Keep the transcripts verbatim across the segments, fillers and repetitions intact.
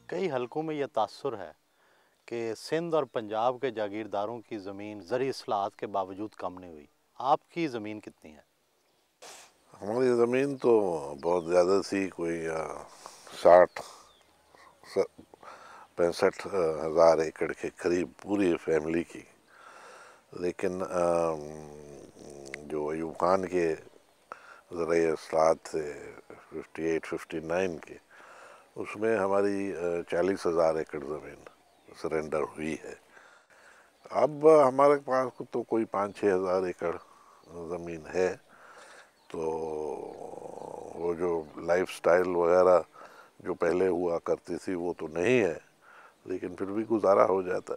کئی حلقوں میں یہ تاثر ہے کہ سندھ اور پنجاب کے جاگیرداروں کی زمین زرعی اصلاحات کے باوجود کم نہیں ہوئی. آپ کی زمین کتنی ہے؟ ہماری زمین تو بہت زیادہ تھی، کوئی ساٹھ پینسٹھ ہزار ایکڑ کے قریب پوری فیملی کی. لیکن جو ایوب خان کے زرعی اصلاحات تھے ففٹی ایٹ ففٹی نائن کے، اس میں ہماری چالیس ہزار ایکڑ زمین سرنڈر ہوئی ہے. اب ہمارے پاس تو کوئی پانچ چھ ہزار ایکڑ زمین ہے. تو وہ جو لائف سٹائل وغیرہ جو پہلے ہوا کرتی تھی وہ تو نہیں ہے، لیکن پھر بھی گزارا ہو جاتا.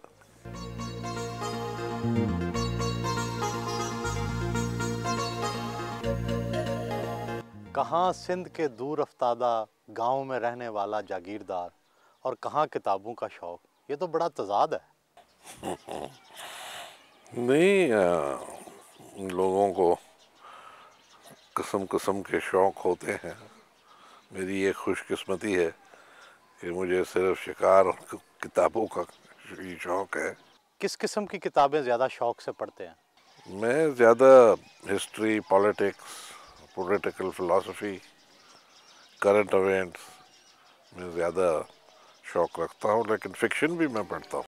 کہاں سندھ کے دور افتادہ گاؤں میں رہنے والا جاگیردار اور کہاں کتابوں کا شوق، یہ تو بڑا تضاد ہے. نہیں، لوگوں کو قسم قسم کے شوق ہوتے ہیں. میری یہ خوش قسمتی ہے کہ مجھے صرف شکار اور کتابوں کا ہی شوق ہے. کس قسم کی کتابیں زیادہ شوق سے پڑھتے ہیں؟ میں زیادہ history, politics, political philosophy, current events میں زیادہ شوق رکھتا ہوں، لیکن فکشن بھی میں پڑھتا ہوں.